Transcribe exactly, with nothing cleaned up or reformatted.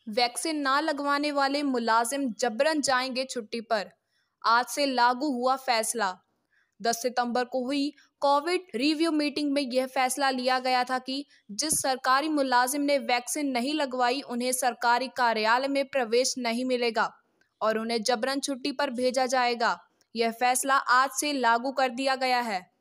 Vaccine ना लगवाने वाले मुलाजिम जबरन जाएंगे छुट्टी पर। आज से लागू हुआ फैसला। दस सितंबर को हुई कोविड रिव्यू मीटिंग में यह फैसला लिया गया था कि जिस सरकारी मुलाजिम ने वैक्सीन नहीं लगवाई उन्हें सरकारी कार्यालय में प्रवेश नहीं मिलेगा और उन्हें जबरन छुट्टी पर भेजा जाएगा। यह फैसला आज से लागू कर दिया गया है।